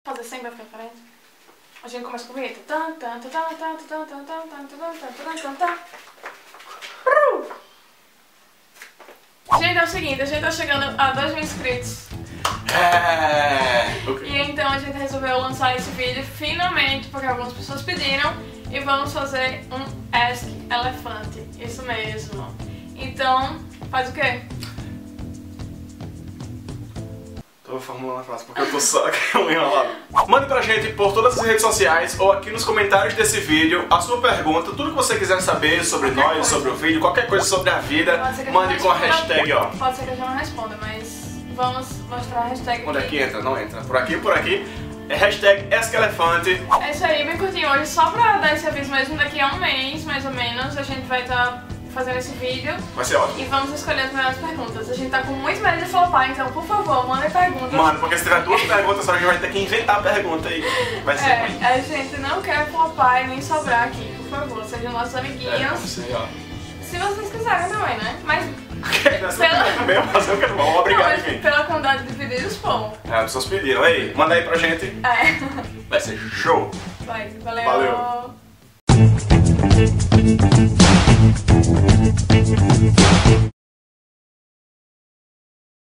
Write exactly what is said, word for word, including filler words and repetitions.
Fazer sempre vai ficar diferente. A gente começa com a vinheta. Gente, é o seguinte, a gente tá chegando a dois mil inscritos. É... Okay. E então a gente resolveu lançar esse vídeo finalmente, porque algumas pessoas pediram. E vamos fazer um Ask Elefante. Isso mesmo. Então, faz o quê? Tô formulando a frase porque eu tô só enrolado. Mande pra gente por todas as redes sociais ou aqui nos comentários desse vídeo a sua pergunta, tudo que você quiser saber sobre qualquer nós, coisa. sobre o vídeo, qualquer coisa sobre a vida, mande com a hashtag, ó. Pode ser que eu já não responda, mas vamos mostrar a hashtag aqui. Onde é que entra? Não entra. Por aqui, por aqui. É hashtag AskElefante. É isso aí, bem curtinho hoje, só pra dar esse aviso mesmo, daqui a um mês, mais ou menos, a gente vai estar fazendo esse vídeo. Vai ser ótimo. E vamos escolher as melhores perguntas. A gente tá com muito medo de flopar, então por favor, mandem perguntas. Mano, porque se tiver duas perguntas, a gente vai ter que inventar a pergunta aí. Vai ser É, ruim. a gente não quer flopar e nem sobrar aqui, por favor, sejam nossos amiguinhos. É, não sei, ó. Se vocês quiserem também, né? Mas pela... também fazer o que não vamos, obrigado, não, mas enfim. pela quantidade de pedidos, bom. É, as pessoas pediram. Aí, manda aí pra gente. É. Vai ser show. Vai, valeu. Valeu.